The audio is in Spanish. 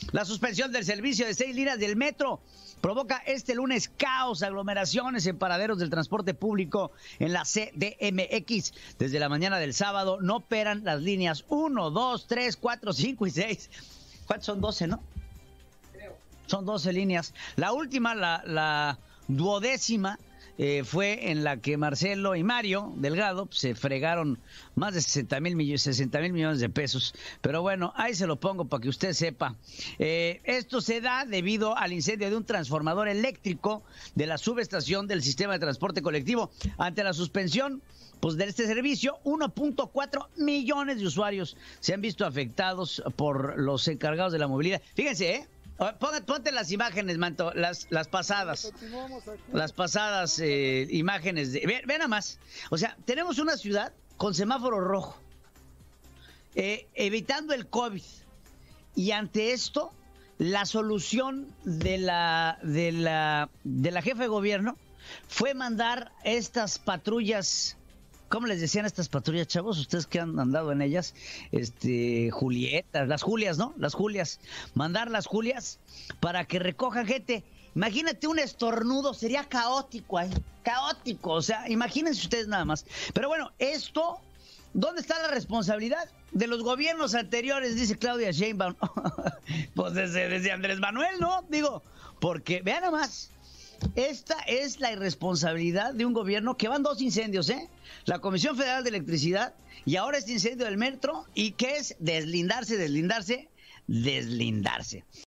La suspensión del servicio de 6 líneas del metro provoca este lunes caos, aglomeraciones en paraderos del transporte público en la CDMX. Desde la mañana del sábado no operan las líneas 1, 2, 3, 4, 5 y 6. ¿Cuántos son? 12, ¿no? Creo. Son 12 líneas. La última, la 12ª, fue en la que Marcelo y Mario Delgado se fregaron más de 60 mil millones de pesos. Pero bueno, ahí se lo pongo para que usted sepa. Esto se da debido al incendio de un transformador eléctrico de la subestación del sistema de transporte colectivo. Ante la suspensión de este servicio, 1.4 millones de usuarios se han visto afectados por los encargados de la movilidad. Fíjense, ponte las imágenes, Manto, las pasadas. Las pasadas imágenes. Ve nada más. O sea, tenemos una ciudad con semáforo rojo, evitando el COVID. Y ante esto, la solución de la jefa de gobierno fue mandar estas patrullas. ¿Cómo les decían estas patrullas, chavos? Ustedes que han andado en ellas, Julietas, las Julias, ¿no? Las Julias. Mandar las Julias para que recojan gente. Imagínate un estornudo, sería caótico ahí. Caótico, o sea, imagínense ustedes nada más. Pero bueno, esto, ¿dónde está la responsabilidad? De los gobiernos anteriores, dice Claudia Sheinbaum. Pues desde Andrés Manuel, ¿no? Digo, porque, vean nada más. Esta es la irresponsabilidad de un gobierno que van 2 incendios, la Comisión Federal de Electricidad y ahora este incendio del metro, y que es deslindarse.